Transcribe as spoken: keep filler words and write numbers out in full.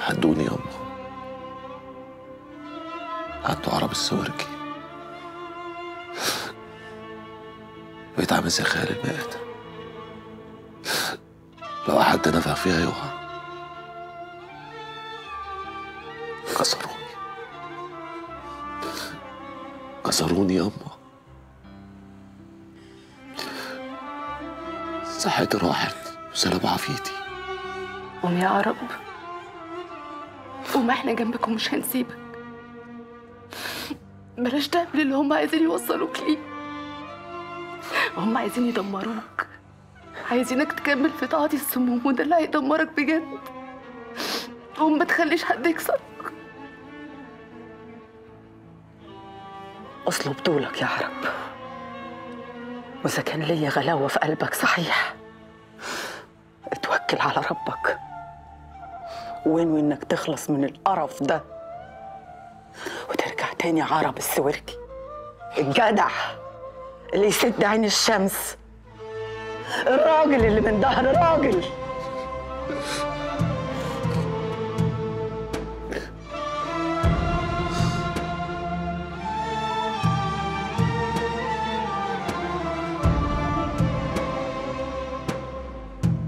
هدوني يما، هدوا عرب السوركي، بقيت عامل زي خيال المآت، لو حد نفع فيها يقع. كسروني كسروني يما، صحتي راحت وسلب عافيتي. قوم يا عرب، قوم، احنا جنبك ومش هنسيبك. بلاش تعمل اللي هم عايزين يوصلوك ليه. هم عايزين يدمروك، عايزينك تكمل في تعاطي السموم، وده اللي هيدمرك بجد. قوم، ما تخليش حد يكسرك. اصلب طولك يا عرب، واذا كان ليا غلاوه في قلبك صحيح اتوكل على ربك وانوي انك تخلص من القرف ده وترجع تاني عرب السوركي الجدع اللي يسد عين الشمس، الراجل اللي من ظهر راجل.